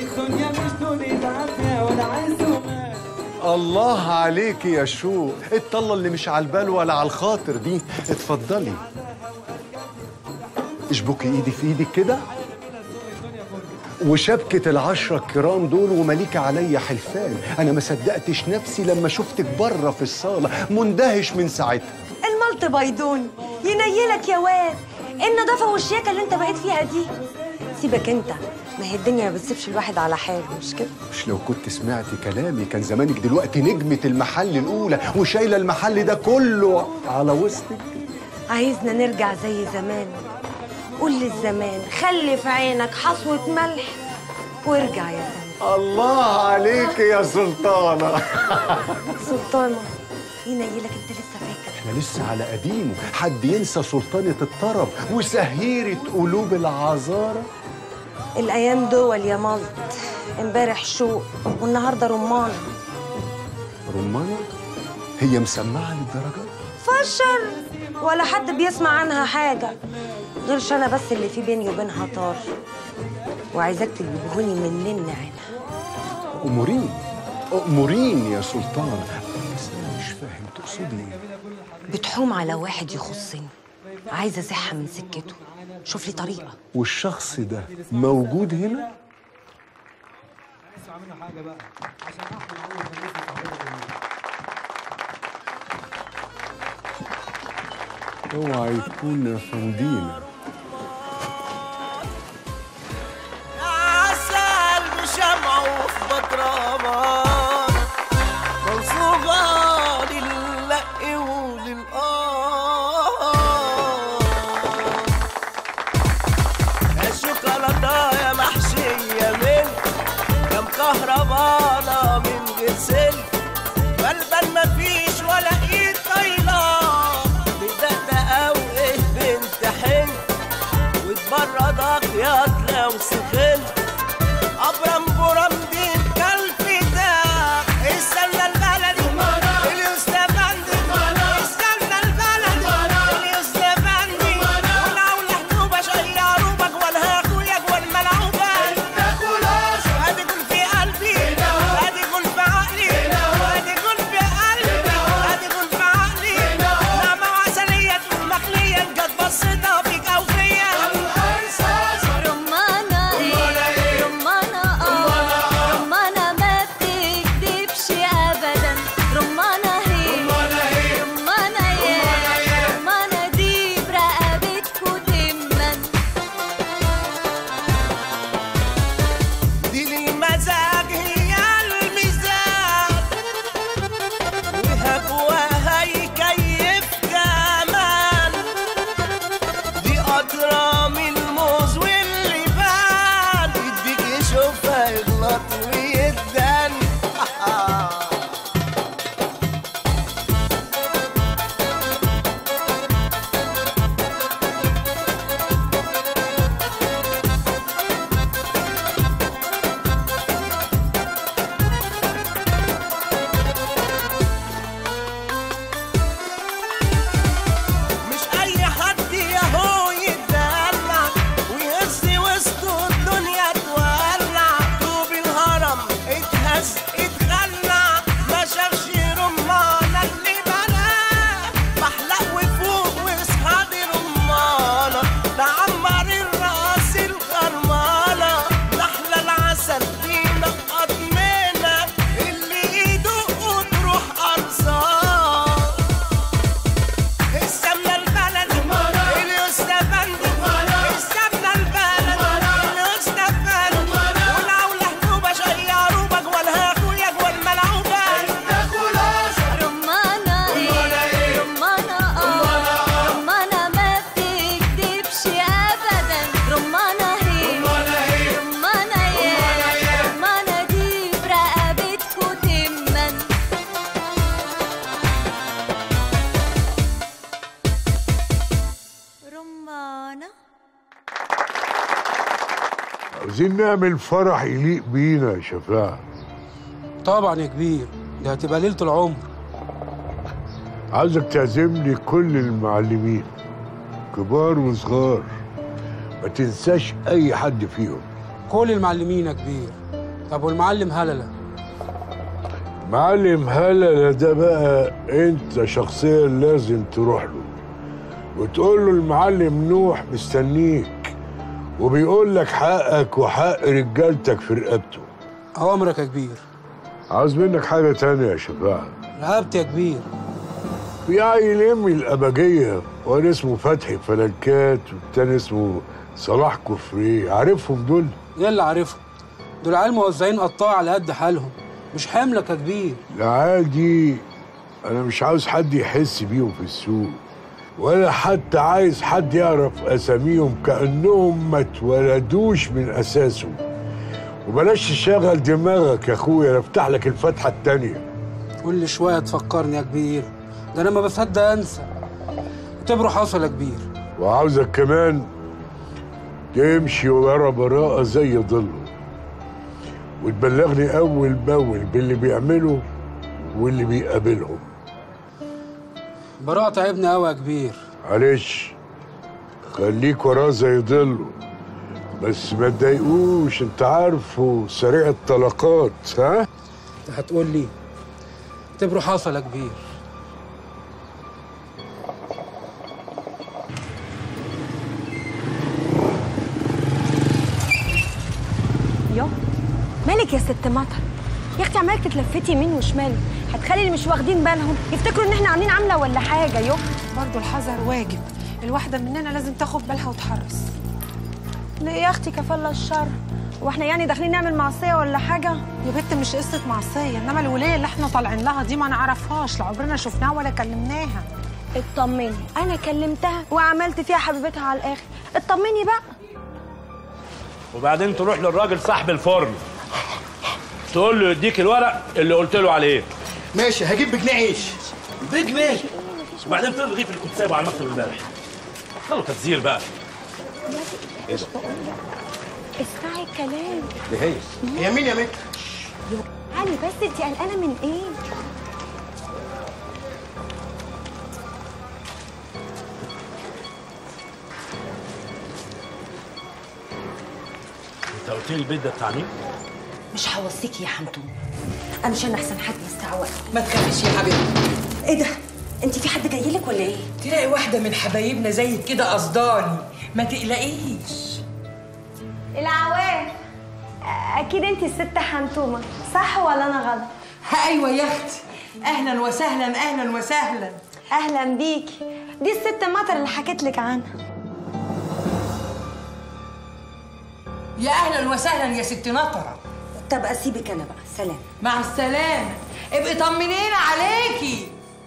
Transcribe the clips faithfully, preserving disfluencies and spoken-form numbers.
الدنيا مش دنيا عافية ولا عز ومال. الله عليك يا شو، الطلة اللي مش على البال ولا على الخاطر دي. اتفضلي اشبكي ايدي في ايدك كده، وشبكة العشرة الكرام دول ومليك عليا حلفان. انا ما صدقتش نفسي لما شفتك بره في الصالة، مندهش من ساعتها. الملط بيضون ينيلك يا واد، النظافة والشياكة اللي انت بقيت فيها دي. سيبك انت، ما هي الدنيا ما بتسيبش الواحد على حاله، مش كده؟ مش لو كنت سمعتي كلامي كان زمانك دلوقتي نجمة المحل الأولى وشايلة المحل ده كله على وسطك. عايزنا نرجع زي زمان. قول للزمان خلي في عينك حصوة ملح وارجع يا زمان. الله عليك يا سلطانة. سلطانة ينيلك، انت لسه فاكر؟ احنا لسه على قديمه. حد ينسى سلطانة الطرب وسهيرة قلوب العذارى؟ الأيام دول يا ملط، امبارح شوق والنهارده رمان. رمانة؟ هي مسمعة للدرجة؟ فشر ولا حد بيسمع عنها حاجة غيرش أنا بس اللي في بيني وبينها طار، وعايزاك تجيبهولي من نن عينها. أمورين أمورين يا سلطان، بس أنا مش فاهم تقصدي إيه؟ بتحوم على واحد يخصني، عايزة أزحها من سكته، شوف لي طريقة. والشخص ده موجود هنا؟ اوعى يكون فندينا. عسل بشمعه في بطرمان، منصوبة للق وللقار. الشوكولاتة يا محشية من كم كهربانة من غير سلك، بلبل مفيش ولا ايد طايلة بدقدقة وايه بنت حلو، وتبردك يا لو سخنت. أبرم برم دين كالفتاة، السمنة البلدي اليوستفندي، السمنة البلدي اليوستفندي، ولو لحنوبة شيروبك ولا هاكويك والملعوبة. هادي كل في قلبي، هادي كل في عقلي، هادي كل في قلبي، هادي كل في عقلي. نعمة وعسلية والمخلية جت بصيتها فيك أو فيا. عايزين نعمل فرح يليق بينا يا شفاعة. طبعا يا كبير، ده هتبقى ليلة العمر. عايزك تعزم لي كل المعلمين كبار وصغار، ما تنساش أي حد فيهم. كل المعلمين يا كبير. طب والمعلم هلله؟ معلم هلله ده بقى انت شخصيا لازم تروح له وتقول له المعلم نوح مستنيك وبيقول لك حقك وحق رجالتك في رقبته. اوامرك يا كبير. عاوز منك حاجه تانية يا شفاعه. رقبتي يا كبير. في عيل يمي الأبجية وانا اسمه فتحي فلنكات والتاني اسمه صلاح كفري، عارفهم دول؟ ايه اللي عارفهم؟ دول عيال موزعين قطاع على قد حالهم، مش حملك يا كبير. العيال دي انا مش عاوز حد يحس بيهم في السوق ولا حتى عايز حد يعرف اساميهم كانهم ما اتولدوش من اساسهم. وبلاش تشغل دماغك يا اخويا، انا افتح لك الفتحه التانيه. كل شويه تفكرني يا كبير، ده انا ما بصدق انسى. اعتبره حصل يا كبير. وعاوزك كمان تمشي ورا براءه زي ضله وتبلغني اول باول باللي بيعمله واللي بيقابلهم. براءة تعبني قوي يا كبير. معلش خليك وراه زي ضله بس ما تضايقوش، انت عارفه سريع الطلقات. ها؟ انت هتقول لي اعتبره حصل يا كبير. يو مالك يا ست مطر؟ يا اختي عمالك تتلفتي يمين وشمال، هتخلي اللي مش واخدين بالهم يفتكروا ان احنا عاملين عامله ولا حاجه. يو برضه الحذر واجب، الواحده مننا لازم تاخد بالها وتحرص. ليه يا اختي كفالة الشر؟ واحنا يعني داخلين نعمل معصيه ولا حاجه؟ يا بنت مش قصه معصيه، انما الولايه اللي احنا طالعين لها دي ما نعرفهاش، لا عمرنا شفناها ولا كلمناها. اطمني، انا كلمتها وعملت فيها حبيبتها على الاخر، اطمني بقى. وبعدين تروح للراجل صاحب الفرن تقول له يديك الورق اللي قلت له عليه. ماشي، هجيب بجنيه عيش. بجنيه؟ وبعدين فين الرغيف اللي كنت سايبه على المكتب امبارح؟ خلوا تبذير بقى. ايه ده؟ اسمعي الكلام. دي هي هي مين يا متر؟ علي بس انت قلقانه من ايه؟ انت قلت لي البيت ده بتاع مين؟ مش هوصيكي يا حمدون، انا مش انا احسن حد يستعوق. ما تخافيش يا حبيبتي. ايه ده؟ انت في حد جاي لك ولا ايه؟ تلاقي واحده من حبايبنا زيك كده قصداني، ما تقلقيش. العواف، اكيد انت الست حنتومه صح ولا انا غلط؟ ايوه يا اختي، اهلا وسهلا اهلا وسهلا. اهلا بيكي، دي الست مطر اللي حكيت لك عنها. يا اهلا وسهلا يا ست نطره. طب اسيبك انا بقى، سلام. مع السلامه، ابقي طمنينا عليكي.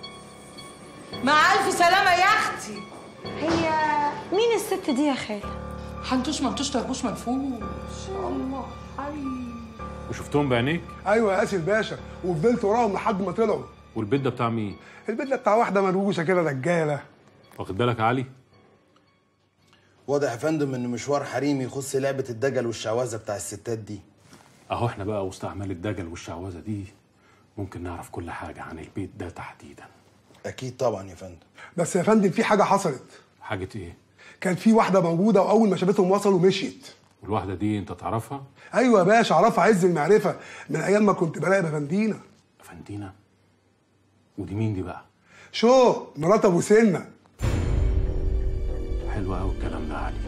مع الف سلامه يا اختي. هي مين الست دي يا خاله؟ حنتوش منتوش طربوش منفوش. الله حي. وشفتهم بعينيك؟ ايوه يا اسف باشا، وفضلت وراهم لحد ما طلعوا. والبيت ده بتاع مين؟ البيت ده بتاع واحده منوشه كده رجاله. واخد بالك يا علي؟ واضح يا فندم ان مشوار حريمي يخص لعبه الدجل والشعوذه بتاع الستات دي. اهو احنا بقى وسط اعمال الدجل والشعوذه دي ممكن نعرف كل حاجه عن البيت ده تحديدا. اكيد طبعا يا فندم. بس يا فندم في حاجه حصلت. حاجه ايه؟ كان في واحده موجوده واول ما شافتهم وصلوا مشيت. والواحده دي انت تعرفها؟ ايوه يا باشا اعرفها عز المعرفه، من ايام ما كنت براقب افندينا. افندينا؟ ودي مين دي بقى؟ شو مرات ابو سنه. حلو قوي الكلام ده يا علي.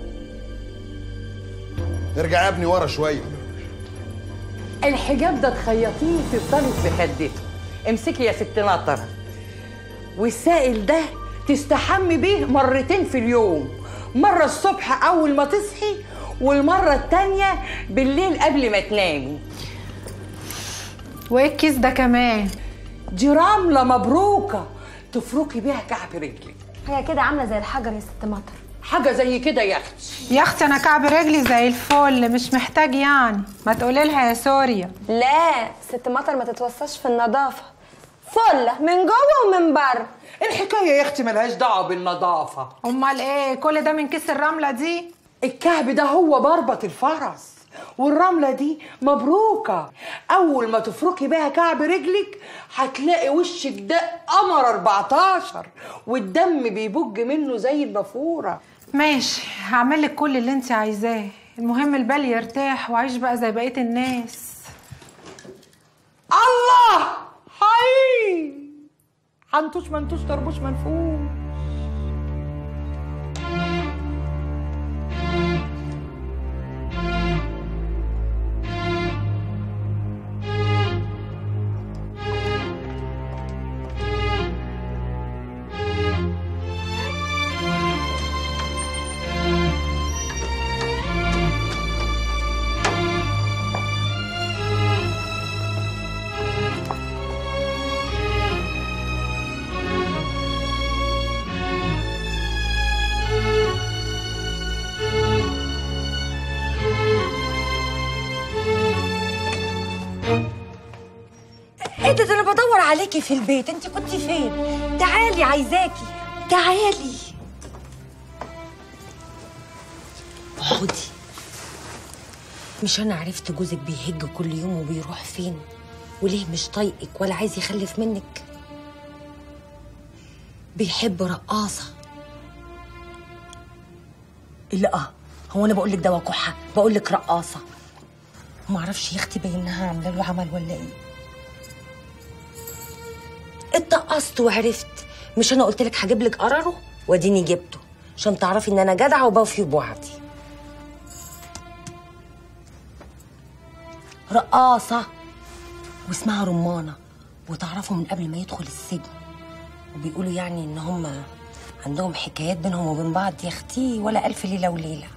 ارجع يا ابني ورا شويه. الحجاب ده تخيطيه تفضلي في خدته. امسكي يا ست نطره. والسائل ده تستحمي بيه مرتين في اليوم، مره الصبح اول ما تصحي والمره التانيه بالليل قبل ما تنامي. وايه الكيس ده كمان؟ دي رمله مبروكه تفركي بيها كعب رجلك. هي كده عامله زي الحجر يا ست مطر. حاجه زي كده يا اختي. يا اختي انا كعب رجلي زي الفل، مش محتاج يعني، ما تقولي لها يا سوريا. لا ست مطر ما تتوصاش في النظافه، فله من جوه ومن بره. الحكايه يا اختي ملهاش دعوه بالنظافه. امال ايه كل ده من كيس الرمله دي؟ الكعب ده هو بربط الفرس، والرمله دي مبروكه. اول ما تفركي بيها كعب رجلك هتلاقي وشك ده قمر أربعتاشر والدم بيبج منه زي النافوره. ماشي، هعمل لك كل اللي انت عايزاه، المهم البال يرتاح واعيش بقى زي بقيه الناس. الله حي حنتوش منتوش طربوش منفوش. ايه ده؟ انا بدور عليكي في البيت، انت كنتي فين؟ تعالي عايزاكي، تعالي اقعدي. مش انا عرفت جوزك بيهج كل يوم وبيروح فين؟ وليه مش طايقك ولا عايز يخلف منك؟ بيحب رقاصه. لا هو انا بقول لك ده وكحه، بقول لك رقاصه. ما اعرفش يا اختي بينها عامله له عمل ولا ايه. اتقصت وعرفت. مش انا قلت لك هجيب لك قراره؟ واديني جبته عشان تعرفي ان انا جدعه وبوفي بوعدي. رقاصه واسمها رمانه، وتعرفوا من قبل ما يدخل السجن، وبيقولوا يعني ان هم عندهم حكايات بينهم وبين بعض يا اختي ولا الف ليله وليله.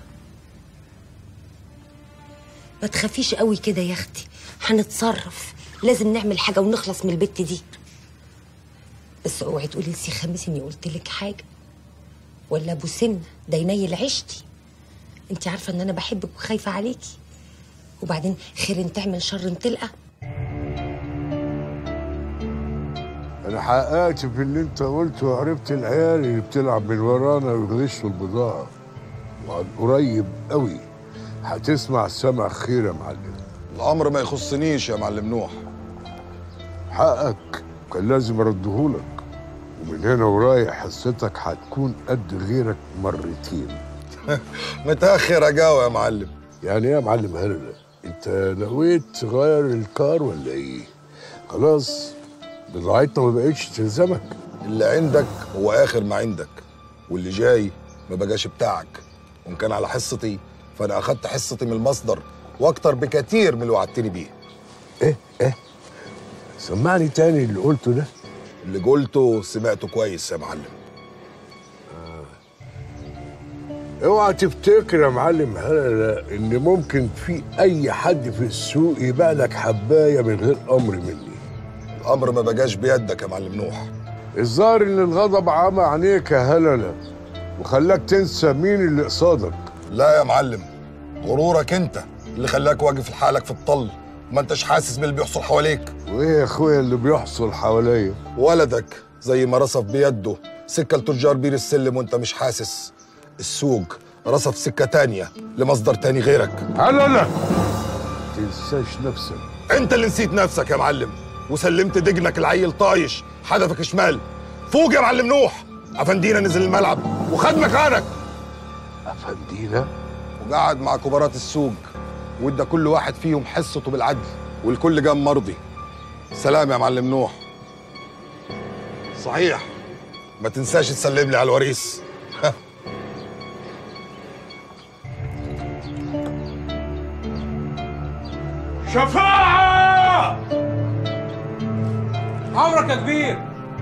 ما تخافيش قوي كده يا اختي، هنتصرف. لازم نعمل حاجه ونخلص من البت دي. بس اوعي تقولي لسي خميس اني قلت لك حاجه، ولا ابو سن ده ينيل عيشتي. انت عارفه ان انا بحبك وخايفه عليكي، وبعدين خير تعمل شر تلقى. انا حققت في اللي انت قلته وعرفت العيال اللي بتلعب من ورانا ويغشوا البضاعه، وعن قريب قوي هتسمع سمع خير يا معلم. الامر ما يخصنيش يا معلم نوح. حقك كان لازم اردهولك، ومن هنا ورايح حصتك هتكون قد غيرك مرتين. متاخر اجاوب يا معلم. يعني ايه يا معلم هلا؟ انت نويت تغير الكار ولا ايه؟ خلاص بضاعتنا ما بقتش تلزمك. اللي عندك هو اخر ما عندك، واللي جاي ما بقاش بتاعك. وان كان على حصتي فانا اخدت حصتي من المصدر واكتر بكتير من اللي وعدتني بيه. ايه ايه؟ سمعني تاني اللي قلته ده. اللي قلته سمعته كويس يا معلم. آه. اوعى تفتكر يا معلم هلا ان ممكن في اي حد في السوق يبيع لك حبايه من غير امر مني. الامر ما بقاش بيدك يا معلم نوح. الظاهر ان الغضب عمى عينيك يا هلله وخلاك تنسى مين اللي قصادك. لا يا معلم، غرورك انت اللي خلاك واقف لحالك في الطل، ما انتش حاسس باللي بيحصل حواليك. وايه يا اخويا اللي بيحصل حواليا؟ ولدك زي ما رصف بيده سكه لتجار بير السلم وانت مش حاسس. السوق رصف سكه تانيه لمصدر تاني غيرك. لا لا تنساش نفسك. انت اللي نسيت نفسك يا معلم وسلمت دجنك العيل طايش حدفك شمال. فوق يا معلم نوح، افندينا نزل الملعب وخد مكانك. افندينا؟ وقعد مع كبارات السوق وادى كل واحد فيهم حصته بالعدل، والكل جام مرضي. سلام يا معلم نوح. صحيح ما تنساش تسلم لي على الوريث. شفاعة! عمرك يا كبير.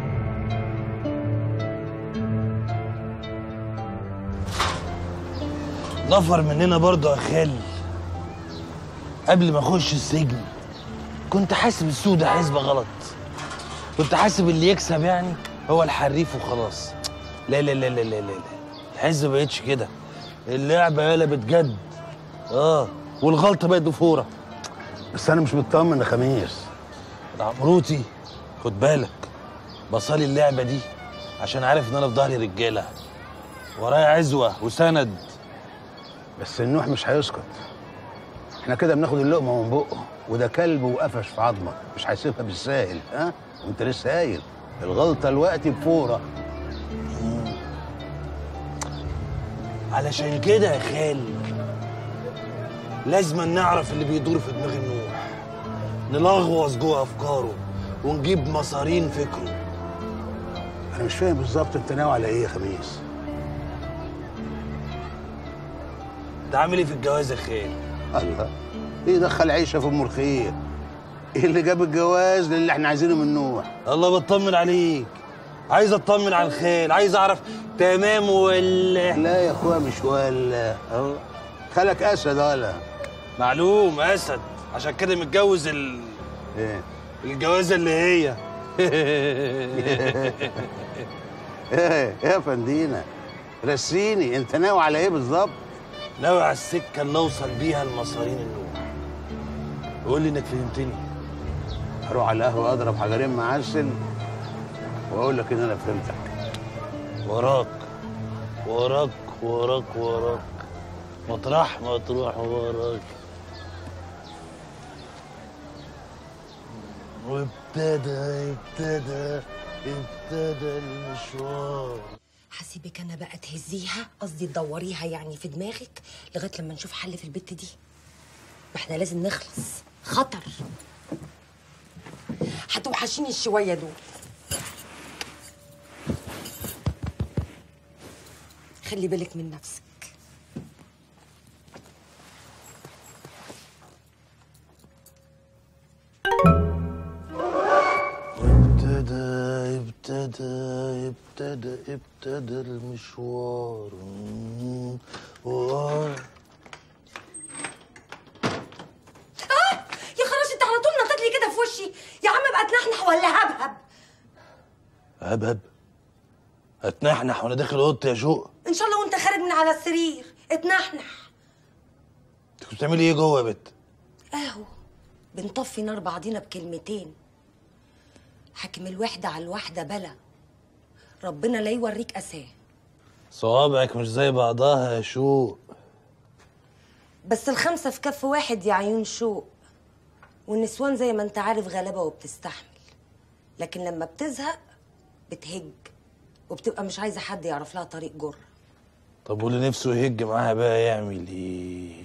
ظفر مننا برضه يا خال. قبل ما اخش السجن كنت حاسب السوق ده حسبه غلط. كنت حاسب اللي يكسب يعني هو الحريف وخلاص. لا لا لا لا لا لا الحسبه ما بقتش كده. اللعبه قلبت جد. اه والغلطه بقت ضفوره. بس انا مش مطمن يا خميس. عمروتي خد بالك، بصالي اللعبه دي عشان عارف ان انا في ظهري رجاله ورايا عزوه وسند. بس النوح مش هيسكت. احنا كده بناخد اللقمه من بقه، وده كلب وقفش في عظمه، مش هيسيبها بالساهل. ها وانت لسه قايل الغلطه الوقت بفوره. علشان كده يا خال لازم نعرف اللي بيدور في دماغ النوح نلغوص جوه افكاره ونجيب مصارين فكره. انا مش فاهم بالظبط انت ناوي على ايه يا خميس؟ انت عامل ايه في الجواز يا خال؟ الله، ايه دخل عيشه في ام الخير؟ ايه اللي جاب الجواز للي احنا عايزينه من نوح؟ الله بطمن عليك، عايز اطمن على الخال، عايز اعرف تمام ولا لا يا اخويا مش ولا اهو خالك اسد ولا معلوم اسد، عشان كده متجوز ال ايه الجوازه اللي هي ايه يا فندينا رسيني، انت ناوي على ايه بالظبط؟ ناوي على السكه اللي اوصل بيها لمصارين النوح. قول لي انك فهمتني. اروح على القهوه اضرب حجرين معسل واقول لك ان انا فهمتك. وراك وراك وراك وراك مطرح ما تروح وراك. وابتدى ابتدى ابتدى المشوار. هسيبك انا بقى تهزيها، قصدي تدوريها يعني في دماغك لغايه لما نشوف حل في البت دي. ما احنا لازم نخلص، خطر. هتوحشيني الشويه دول. خلي بالك من نفسك. ابتدى ابتدى ابتدى ابتدى المشوار. اه يا خلاص، انت على طول نطيت لي كده في وشي. يا عم بقى تنحنح ولا هبهب؟ هبهب؟ اتنحنح وانا داخل اوضتي يا شوق؟ ان شاء الله وانت خارج من على السرير اتنحنح. انت كنت بتعملي ايه جوه يا بت؟ اهو بنطفي نار بعضينا بكلمتين. حكم الوحده على الواحده بلا، ربنا لا يوريك اساه. صوابعك مش زي بعضها يا شوق. بس الخمسه في كف واحد يا عيون شوق. والنسوان زي ما انت عارف غلابه وبتستحمل، لكن لما بتزهق بتهج وبتبقى مش عايزه حد يعرف لها طريق جر. طب واللي نفسه يهج معاها بقى يعمل ايه؟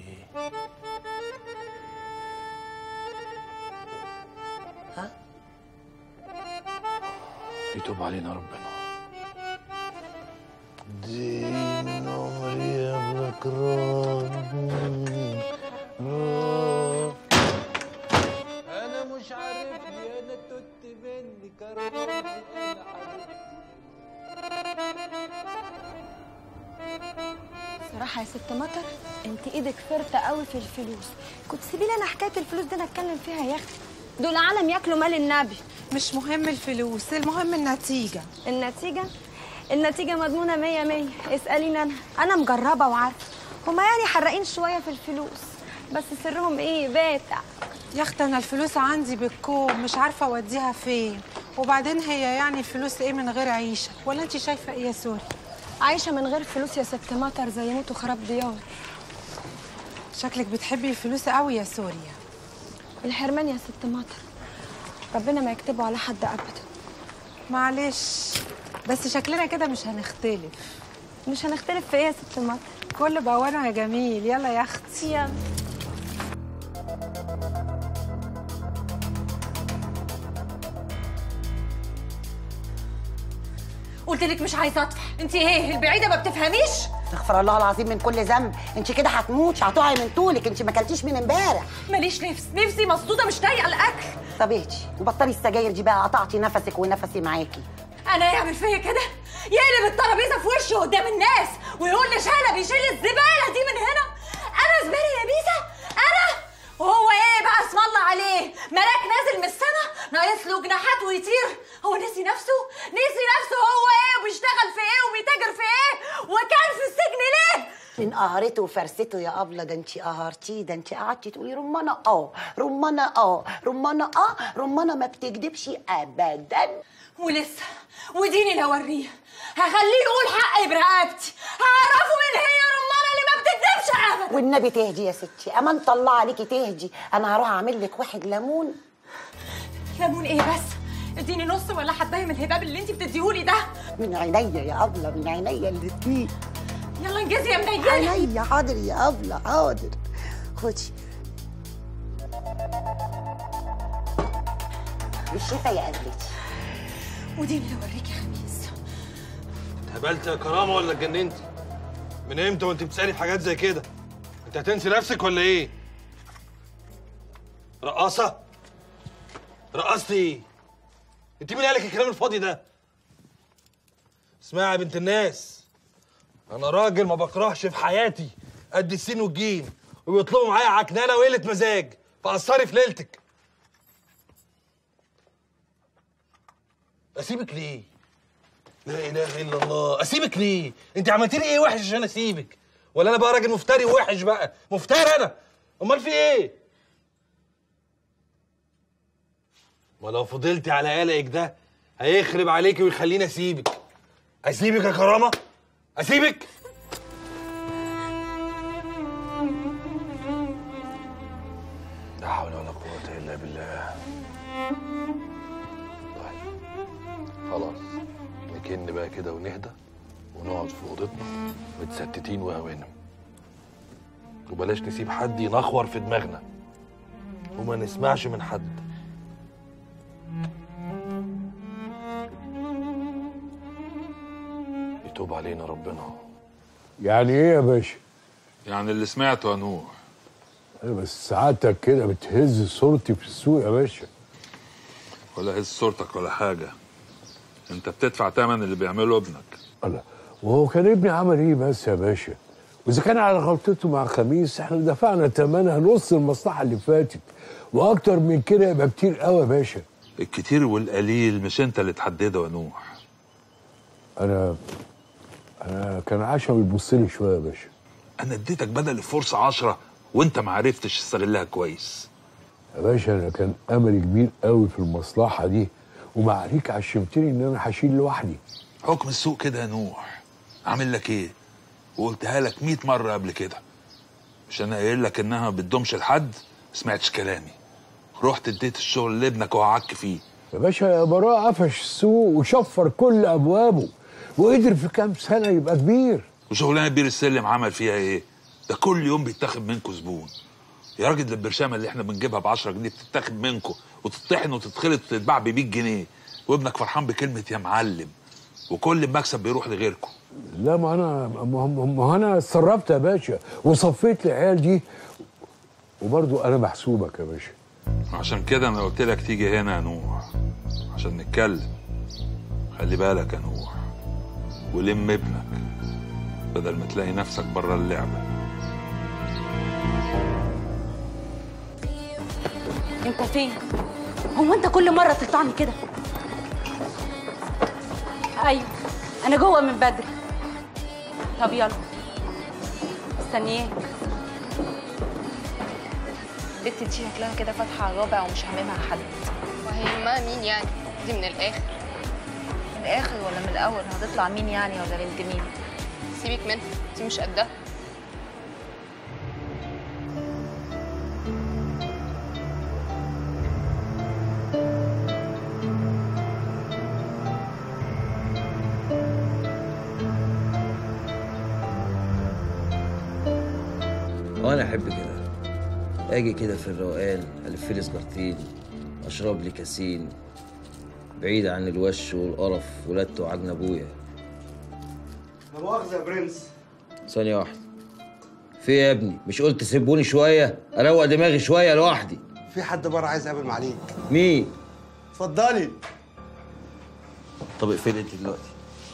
ها؟ يتوب علينا ربنا. دي من عمري يا بكران. انا مش عارفني، انا توت مني كرهوني انا صراحة يا ست مطر، انت ايدك فرطة قوي في الفلوس. كنت سيبي لي انا حكاية الفلوس دي انا اتكلم فيها يا اختي. دول عالم ياكلوا مال النبي. مش مهم الفلوس، المهم النتيجة. النتيجة؟ النتيجة مضمونة مية مية. اسأليني انا، انا مجربة وعارفة. هما يعني حرقين شوية في الفلوس، بس سرهم ايه باتع. يا اختي انا الفلوس عندي بالكوم، مش عارفة اوديها فين. وبعدين هي يعني الفلوس ايه من غير عيشة؟ ولا انت شايفة ايه يا سوري؟ عايشة من غير فلوس يا ست مطر زي موت وخراب ديار. شكلك بتحبي الفلوس قوي يا سوريا. الحرمان يا ست مطر ربنا ما يكتبه على حد ابدا. معلش، بس شكلنا كده مش هنختلف. مش هنختلف في ايه يا ست مطر؟ كل بوانا يا جميل. يلا يا اختي يلا. قلت لك مش عايزه اطفح. انت ايه البعيده ما بتفهميش؟ استغفر الله العظيم من كل ذنب. انت كده هتموتي، هتقعي من طولك. انت ما اكلتيش من امبارح. ماليش نفس، نفسي مسدوده مش طايقه الاكل. طب اهدي وبطلي السجاير دي بقى، قطعتي نفسك ونفسي معاكي. انا يعمل فيا كده؟ يقلب الترابيزه في وشي قدام الناس ويقول لي شنب يشيل الزباله دي من هنا. انا زباله يا بيسا؟ انا؟ وهو ايه بقى اسم الله عليه؟ ملاك نازل من السما ناقص له جناحات ويطير؟ هو نسي نفسه؟ نسي نفسه هو ايه وبيشتغل في ايه وبيتاجر في ايه وكان في السجن ليه؟ من قهرته وفرسته يا ابله. ده انت قهرتيه، ده انت قعدتي تقولي رمانه اه رمانه اه رمانه اه رمانه ما بتكدبش ابدا. ولسه وديني لو اوريه هخليه يقول حقي برقبتي، هعرفه مين هي رمانه اللي ما بتكدبش ابدا. والنبي تهدي يا ستي، امان طلع عليكي تهدي. انا هروح اعمل لك واحد ليمون. ليمون ايه بس؟ اديني نص ولا حبايه من الهباب اللي انت بتديهولي ده. من عينيا يا ابله، من عينيا الاتنين. يلا انجزي يا منيله. عينيا حاضر يا ابله حاضر. خدي. بالشفا يا قبلتي. وديني اللي اوريك يا خميس. اتهبلت يا كرامه ولا اتجننتي؟ من امتى وانت بتسالي في حاجات زي كده؟ انت هتنسي نفسك ولا ايه؟ رقاصه؟ رقصتي ايه؟ انت مين قالك الكلام الفاضي ده؟ اسمعي يا بنت الناس، انا راجل ما بكرهش في حياتي قد السين والجيم، وبيطلبوا معايا عكنانه وقله مزاج، فقصري في ليلتك. اسيبك ليه؟ لا اله الا الله، اسيبك ليه؟ انت عملتي لي ايه وحش عشان اسيبك؟ ولا انا بقى راجل مفتري ووحش بقى؟ مفتري انا؟ امال في ايه؟ ما لو فضلتي على قلقك ده هيخرب عليكي ويخليني اسيبك. اسيبك يا كرامه؟ اسيبك؟ لا حول ولا قوة الا بالله. طيب خلاص نكن بقى كده ونهدى ونقعد في اوضتنا متستتين وهوانم، وبلاش نسيب حد ينخور في دماغنا وما نسمعش من حد. يتوب علينا ربنا. يعني ايه يا باشا؟ يعني اللي سمعته يا نوح. ايوه بس سعادتك كده بتهز صورتي في السوق يا باشا. ولا هز صورتك ولا حاجه، انت بتدفع ثمن اللي بيعمله ابنك. الله، وهو كان ابني عمل ايه بس يا باشا؟ واذا كان على غلطته مع خميس احنا دفعنا ثمنها نص المصلحه اللي فاتت، واكتر من كده يبقى كتير قوي يا باشا. الكتير والقليل مش انت اللي تحدده يا نوح. انا انا كان عشا بيبص لي شويه يا باشا. انا اديتك بدل الفرصه عشرة وانت ما عرفتش تستغلها كويس يا باشا. انا كان املي كبير قوي في المصلحه دي، ومعريك عشمتني ان انا هشيل لوحدي. حكم السوق كده يا نوح. عامل لك ايه؟ وقلتها لك مية مره قبل كده. مش انا قايل لك انها ما بتدومش لحد؟ ما سمعتش كلامي، رحت اديت الشغل لابنك وعك فيه. يا باشا يا براء قفش السوق وشفر كل ابوابه، وقدر في كام سنه يبقى كبير. وشغلانه بير السلم عمل فيها ايه؟ ده كل يوم بيتاخد منكم زبون. يا راجل ده البرشامه اللي احنا بنجيبها ب عشرة جنيه بتتاخد منكم وتطحن وتتخلط وتتباع ب مية جنيه، وابنك فرحان بكلمه يا معلم، وكل المكسب بيروح لغيركم. لا ما انا ما انا اتصرفت يا باشا وصفيت العيال دي، وبرضه انا محسوبك يا باشا. عشان كده انا قلت لك تيجي هنا يا نوح عشان نتكلم. خلي بالك يا نوح ولم ابنك بدل ما تلاقي نفسك بره اللعبه. انت فين؟ هو انت كل مره تقطعني كده؟ ايوه انا جوه من بدري. طب يلا مستنياك. البت دي شكلها كده فاتحه على الرابع ومش هاممها حد. وهيهمها مين يعني؟ دي من الاخر. من الاخر ولا من الاول؟ هتطلع مين يعني ولا بنت مين؟ سيبك منها، دي مش قدها. وانا احب كده اجي كده في الروقان الف لي سجارتين اشرب لي كاسين بعيد عن الوش والقرف ولدت وعجن ابويا. لا مؤاخذة يا برنس. ثانية واحدة. في ايه يا ابني؟ مش قلت سيبوني شوية اروق دماغي شوية لوحدي؟ في حد بره عايز يقابل معاليك. مين؟ اتفضلي. طب اقفلي انت دلوقتي.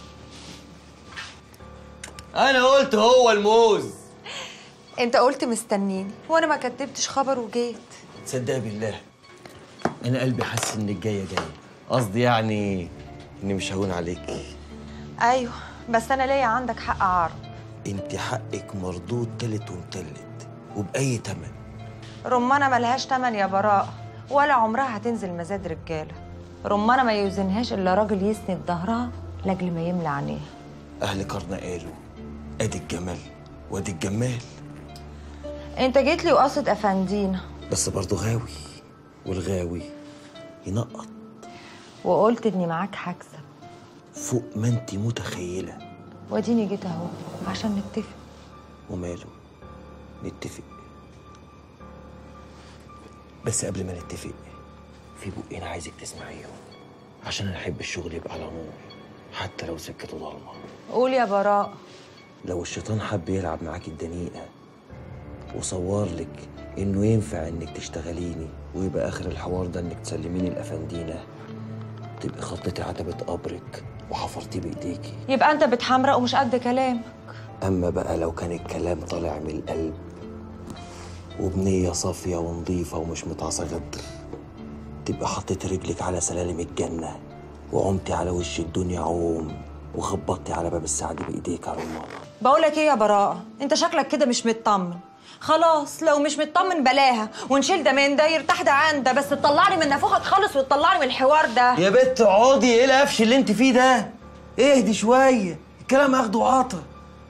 انا قلت هو الموز. انت قلت مستنيني وانا ما كتبتش خبر وجيت. تصدقي بالله انا قلبي حاسس انك جايه جايه، قصدي يعني اني مش هون عليكي. ايوه بس انا ليا عندك حق عرض. انت حقك مردود تالت ومتلت وباي تمن. رمانه ملهاش تمن يا براء، ولا عمرها هتنزل مزاد رجاله. رمانه ما يوزنهاش الا راجل يسند ظهرها لاجل ما يملى عينيها. اهل قرن قالوا ادي الجمال وادي الجمال. انت جيت لي وقصد افندينا، بس برضه غاوي، والغاوي ينقط. وقلت اني معاك هكسب فوق ما انت متخيله. واديني جيت اهو عشان نتفق. وماله نتفق، بس قبل ما نتفق في بقين عايزك تسمعيهم عشان انا احب الشغل يبقى على نور حتى لو سكته ضلمه. قول يا براء. لو الشيطان حب يلعب معاكي الدنيئه وصور لك انه ينفع انك تشتغليني ويبقى اخر الحوار ده انك تسلميني الافندينا، تبقي خطتي عتبة قبرك وحفرتيه بايديكي. يبقى انت بتحمرق ومش قد كلامك. اما بقى لو كان الكلام طالع من القلب وبنية صافية ونظيفة ومش متعصى غدر، تبقى حطيت رجلك على سلالم الجنة وعمتي على وش الدنيا عوم وخبطتي على باب السعد بايديك يا رمانة. بقولك ايه يا براءة، انت شكلك كده مش مطمن. خلاص لو مش مطمن بلاها ونشيل ده من ده يرتاح ده عن ده، بس تطلعني من نافوخك خالص وتطلعني من الحوار ده. يا بت اقعدي، ايه القفش اللي انت فيه ده؟ اهدي شوية، الكلام اخده وعطا.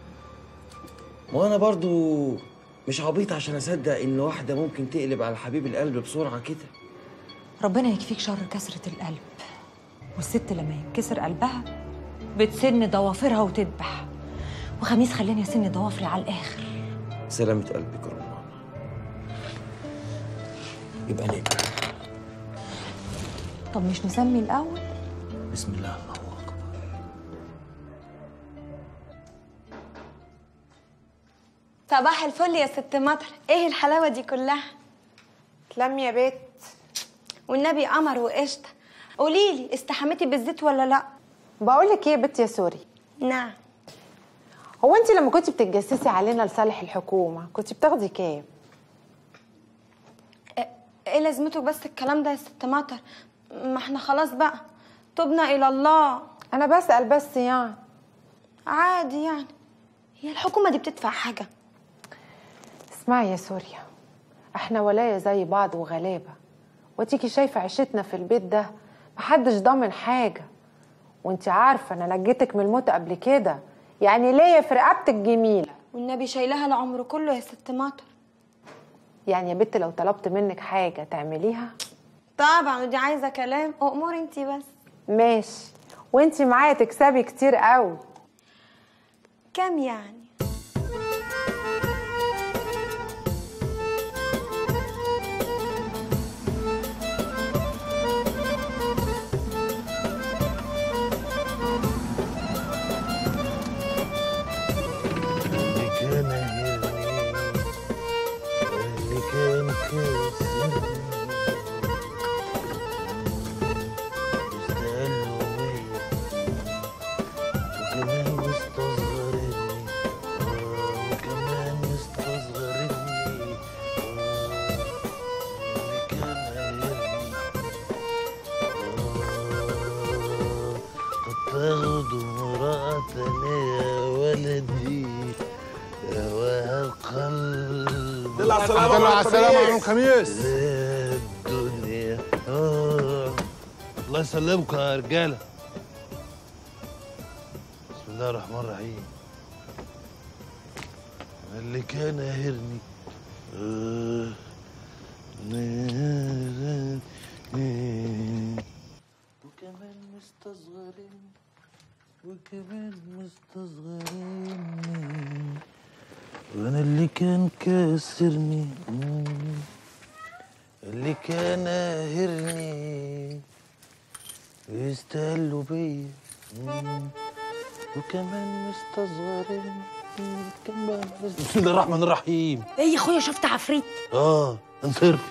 وانا برضو مش عبيط عشان اصدق ان واحدة ممكن تقلب على حبيب القلب بسرعة كده. ربنا يكفيك شر كسرة القلب. والست لما ينكسر قلبها بتسن ضوافرها وتذبح، وخميس خلاني اسن ضوافري على الاخر. سلامة قلبك يا رمانة. يبقى نبقى. طب مش نسمي الاول؟ بسم الله الله اكبر. صباح الفل يا ست مطر، ايه الحلاوه دي كلها؟ تلمي يا بيت. والنبي قمر وقشطه. قولي لي استحميتي بالزيت ولا لا؟ بقول لك ايه يا بت يا سوري. نعم. هو انت لما كنتي بتتجسسي علينا لصالح الحكومه كنتي بتاخدي كام؟ ايه لازمته بس الكلام ده يا ست مطر؟ ما احنا خلاص بقى تبنا الى الله. انا بسأل بس يعني. عادي يعني، هي الحكومه دي بتدفع حاجه؟ اسمعي يا سوريا، احنا ولاية زي بعض وغلابه، وتيجي شايفه عيشتنا في البيت ده محدش ضامن حاجه، وانت عارفه انا نجيتك من الموت قبل كده، يعني ليا في رقبتك جميله. والنبي شايلها العمر كله يا ست مطر. يعني يا بت لو طلبت منك حاجه تعمليها؟ طبعا، ودي عايزه كلام. اموري انت بس. ماشي، وانت معايا تكسبي كتير قوي. كام يعني؟ تاخدوا مراتنا يا ولدي يا وهالقلب. دلع السلام على السلامة على الخميس. الدنيا آه. الله يسلمكم يا رجالة. بسم الله الرحمن الرحيم. اللي كان قاهرني آه. وكمان مستصغرين وكمان مستصغرين وانا اللي كان كاسرني اللي كان قاهرني ويستهلوا بيا وكمان مستصغرين كمان مست... بسم الله الرحمن الرحيم. ايه يا اخويا، شفت عفريت؟ اه انصرفي.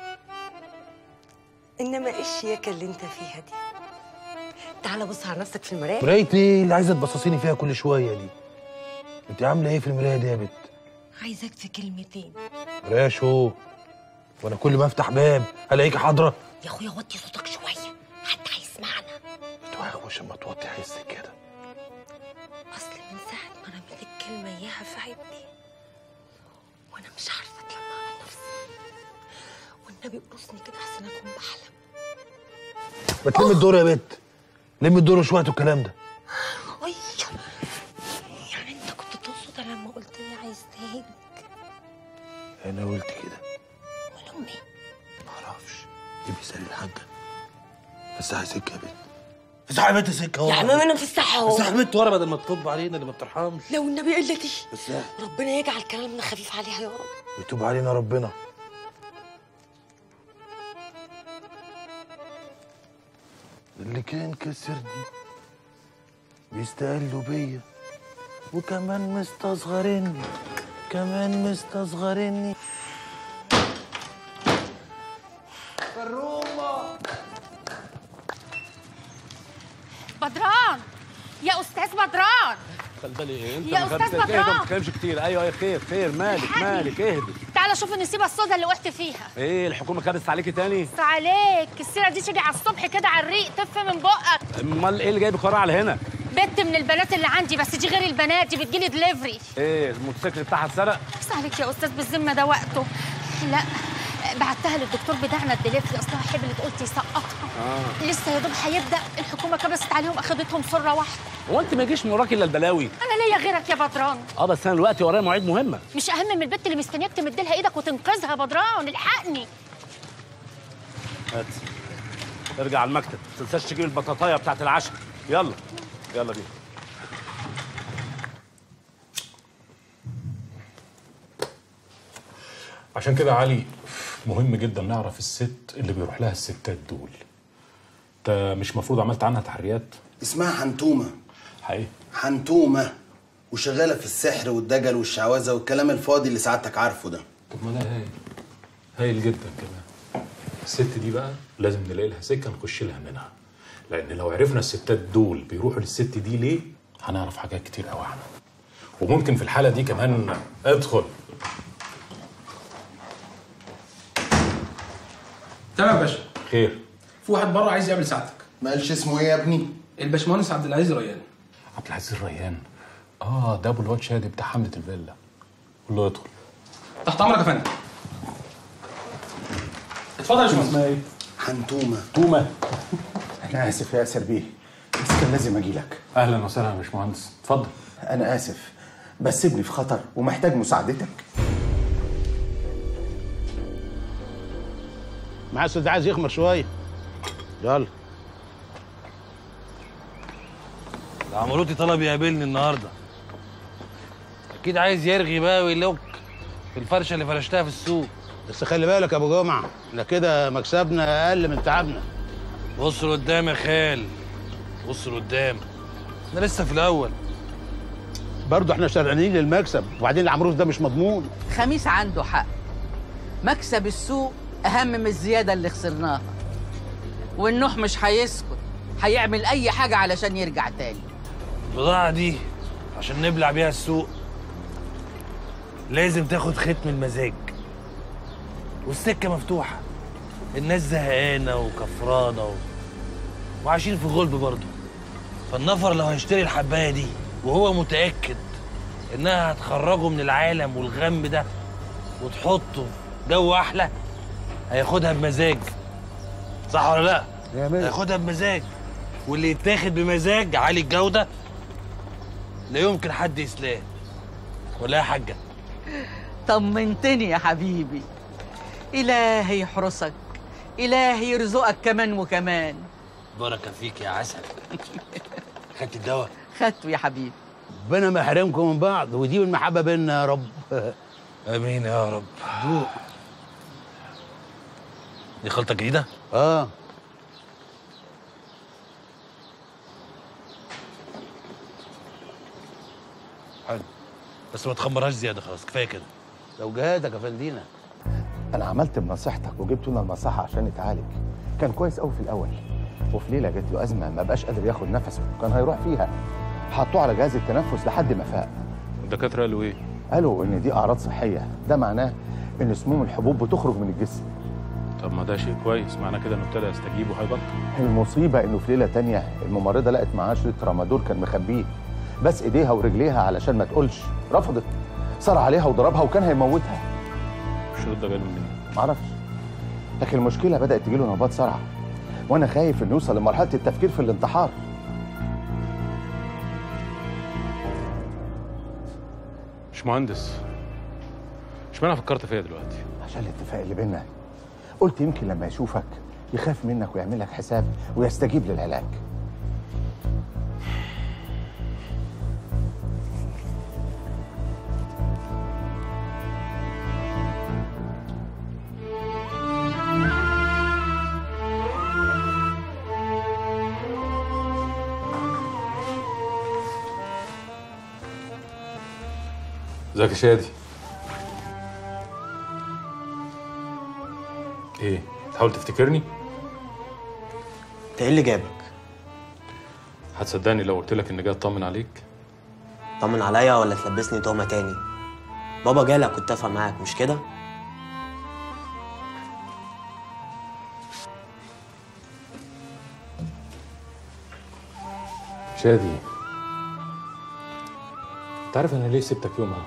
انما ايه الشياكه اللي انت فيها دي؟ تعالى بص على نفسك في المرايه. مرايه ايه اللي عايزه تبصصيني فيها كل شويه دي؟ انت عامله ايه في المرايه دي يا بت؟ عايزاك في كلمتين. مرايه شو؟ وانا كل ما افتح باب الاقيكي حاضره؟ يا اخويا وطي صوتك شويه، حد هيسمعنا. توحش اما توطي حسي كده. اصل من ساعه ما رميت الكلمه اياها في عيني وانا مش عارفه اتلمع على نفسي، والنبي قرصني كده احسن اكون بحلم. ما تلم الدور يا بت، لم الدور وشويه الكلام ده. اي يعني انت كنت تقصد لما قلت لي عايز تهج؟ انا قلت كده. ولا امي؟ معرفش، دي بيسالي الحاجه. بس عايزك يا بت. فسحي يا بت سكه ورا. يا عم انا مفسحه اهو. فسحي يا بت ورا بدل ما تطب علينا اللي ما بترحمش. لو النبي قلتي بس ربنا يجعل كلامنا خفيف عليها يا رب. يتوب علينا ربنا. اللي كان كسرني بيستقلوا بيا وكمان مستصغرني كمان مستصغرني. كرومه بدران يا استاذ بدران. خلي ايه انت يا أستاذ بدران. ما تتكلمش كتير. ايوه ايه خير خير مالك مالك اهدي. تعالى شوف النسيبه السوداء اللي وقعت فيها. ايه الحكومه كبست عليكي تاني؟ بس عليك السيره دي تيجي على الصبح كده على الريق تف من بقك. امال ايه اللي جايبك ورا على هنا؟ بنت من البنات اللي عندي بس دي غير البنات دي بتجيلي دليفري. ايه الموتوسيكل بتاعها اتسرق؟ بس عليك يا استاذ بالذمه ده وقته. لا بعتها للدكتور بتاعنا الدليفري اصلها حبلت قلت يسقطها. اه لسه يا دوب هيبدا الحكومه كبست عليهم اخدتهم سره واحده. هو انت ما يجيش من وراكي الا البلاوي؟ انا ليا غيرك يا بدران. اه بس انا دلوقتي ورايا مواعيد مهمه. مش اهم من البنت اللي مستنياك تمد لها ايدك وتنقذها يا بدران. الحقني. هات ارجع على المكتب ما تنساش تجيب البطاطايه بتاعت العشاء. يلا يلا بينا. عشان كده علي مهم جدا نعرف الست اللي بيروح لها الستات دول. انت مش مفروض عملت عنها تحريات؟ اسمها حنتومه. حقيقي حنتومه وشغاله في السحر والدجل والشعوذه والكلام الفاضي اللي سعادتك عارفه ده. طب ما ده هايل هايل جدا كمان. الست دي بقى لازم نلاقي لها سكه نخش لها منها، لان لو عرفنا الستات دول بيروحوا للست دي ليه هنعرف حاجات كتير قوي عنها. وممكن في الحاله دي كمان ادخل. تمام يا باشا. خير. في واحد بره عايز يقابل سعادتك. ما قالش اسمه ايه يا ابني؟ الباشمهندس عبد العزيز ريان. عبد العزيز الريان؟ اه ده ابو الواد شادي بتاع حمله الفيلا. قول له ادخل. تحت امرك يا فندم. اتفضل يا باشمهندس. اسمها ايه؟ حنتومه. تومه. انا اسف يا ياسر بيه بس كان لازم اجي لك. اهلا وسهلا يا باشمهندس اتفضل. انا اسف بس ابني في خطر ومحتاج مساعدتك. معاه استاذ عايز يخمر شويه. يلا. ده عمروتي طلب يقابلني النهارده. اكيد عايز يرغي بقى ويلوك في الفرشه اللي فرشتها في السوق. بس خلي بالك يا ابو جمعه احنا كده مكسبنا اقل من تعبنا. بص لقدام يا خال بص لقدام احنا لسه في الاول. برضه احنا شرعانين للمكسب وبعدين العمروت ده مش مضمون. خميس عنده حق. مكسب السوق اهم من الزياده اللي خسرناها. والنوح مش هيسكت هيعمل اي حاجه علشان يرجع تاني. البضاعه دي عشان نبلع بيها السوق لازم تاخد ختم المزاج. والسكه مفتوحه. الناس زهقانه وكفرانه و... وعايشين في غلب برضه. فالنفر لو هيشتري الحبايه دي وهو متاكد انها هتخرجه من العالم والغم ده وتحطه في جو احلى هياخدها بمزاج. صح ولا لا؟ هياخدها بمزاج. واللي يتاخد بمزاج عالي الجوده لا يمكن حد يسلاه. ولا يا حاجه؟ طمنتني يا حبيبي. إلهي يحرسك إلهي يرزقك كمان وكمان. بركة فيك يا عسل. خدت الدواء؟ خدته يا حبيبي. ربنا ما يحرمكم من بعض ودي المحبه بيننا يا رب. امين يا رب. دوق. دي خلطه جديده؟ اه حلو بس ما تخمرهاش زياده خلاص كفايه كده. لو جهادك يا فندينا. انا عملت بنصيحتك وجبته لنا المصحه عشان يتعالج. كان كويس قوي في الاول وفي ليله جت له ازمه ما بقاش قادر ياخد نفسه كان هيروح فيها. حطوه على جهاز التنفس لحد ما فاق. الدكاتره قالوا ايه؟ قالوا ان دي اعراض صحيه. ده معناه ان سموم الحبوب بتخرج من الجسم. طب ما ده شيء كويس معنى كده انه ابتدى يستجيب وهيبطل. المصيبه انه في ليله تانية الممرضه لقت معاه شريط ترامادول كان مخبيه بس ايديها ورجليها علشان ما تقولش رفضت. صار عليها وضربها وكان هيموتها. الشريط ده جاي منين؟ معرفش لكن المشكله بدات تجيله نوبات صرع وانا خايف انه يوصل لمرحله التفكير في الانتحار. مش مهندس اشمعنى فكرت فيا دلوقتي؟ عشان الاتفاق اللي بينا. قلت يمكن لما يشوفك يخاف منك ويعمل لك حساب ويستجيب للعلاج. ازيك يا شادي؟ ايه؟ تحاول تفتكرني؟ انت ايه اللي جابك؟ هتصدقني لو قلت لك اني جاي اطمن عليك؟ طمن عليا ولا تلبسني تهمه تاني؟ بابا جالك كنت اتفق معاك مش كده؟ شادي، انت عارف انا ليه سبتك يومها؟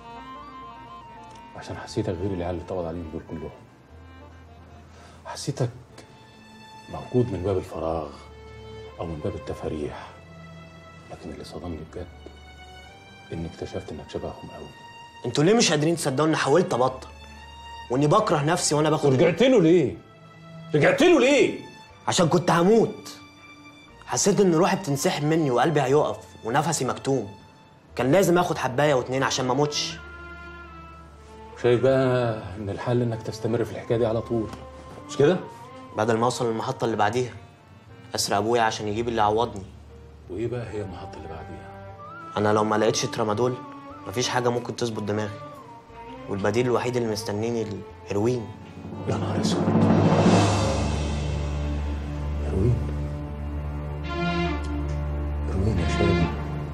عشان حسيتك غير العيال اللي اتقبض عليهم دول كلهم. حسيتك موجود من باب الفراغ او من باب التفاريح، لكن اللي صدمني بجد اني اكتشفت انك شبههم قوي. انتوا ليه مش قادرين تصدقوا اني حاولت ابطل واني بكره نفسي وانا باخد؟ رجعت له ليه؟ رجعت له ليه؟ عشان كنت هموت. حسيت ان روحي بتنسحب مني وقلبي هيقف ونفسي مكتوم. كان لازم اخد حبايه واتنين عشان ما اموتش. شايف بقى ان الحل انك تستمر في الحكايه دي على طول، مش كده؟ بدل ما اوصل للمحطه اللي بعديها اسرق ابويا عشان يجيب اللي يعوضني. وايه بقى هي المحطه اللي بعديها؟ انا لو ما لقيتش ترامادول مفيش حاجه ممكن تظبط دماغي، والبديل الوحيد اللي مستنيني الهيروين. يا نهار اسود، هيروين؟ هيروين يا شادي؟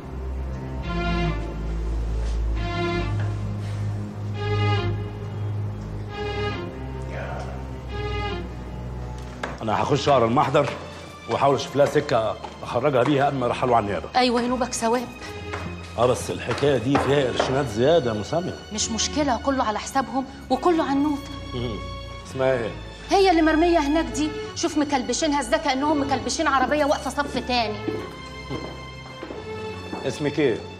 انا هخش اقرا المحضر واحاول اشوف لها سكه اخرجها بيها قبل ما يرحلوا على النيابه. ايوه ينوبك ثواب. اه بس الحكايه دي فيها قرشينات زياده يا مساميه. مش مشكله، كله على حسابهم وكله على النوت. اسمها ايه؟ هي اللي مرميه هناك دي، شوف مكلبشينها ازاي كانهم مكلبشين عربيه واقفه صف تاني. اسمك ايه؟